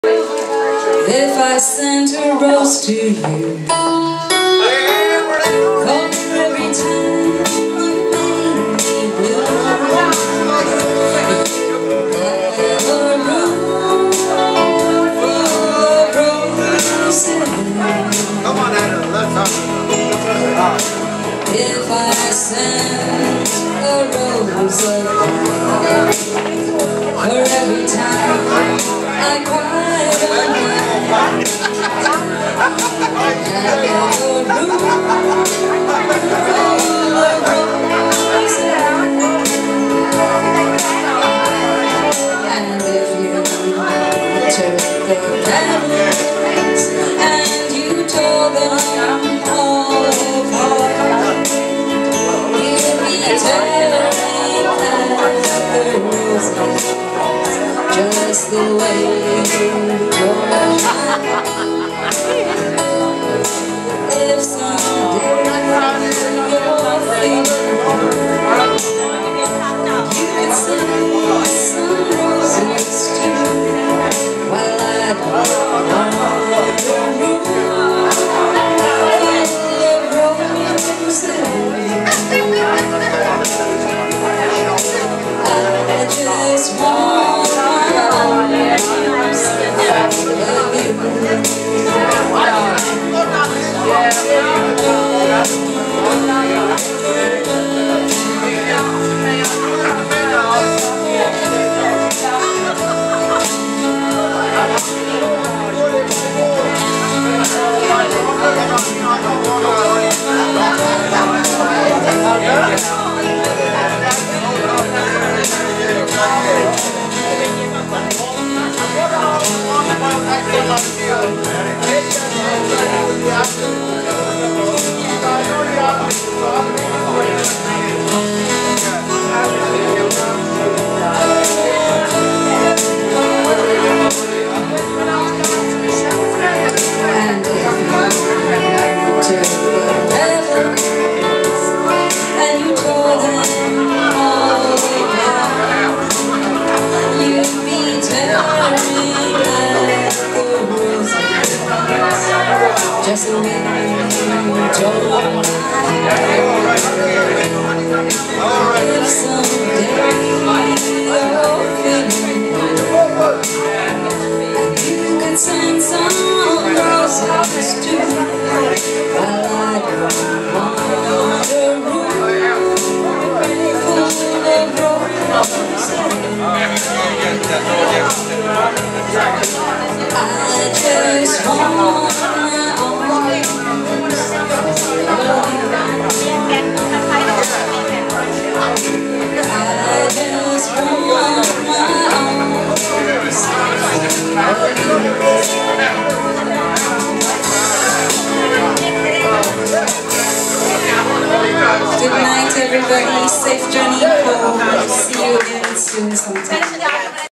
If I sent a rose to you, for every time you made me blue, a room full of roses. Come on, Adam, let's talk. If I sent a rose of love for every time I cried all night, and a room full of roses. And if you took the petals and you tore them all apart, you'd be tearing at the roses just the way you tore mine. If someday you're feeling you could send some roses too, while I'd want the room full of roses. I just want just the way you told me. If someday you're feeling you could send some roses too, while I don't want a room full of roses. I just want my own. Good night, everybody. Safe journey home. See you again soon sometime.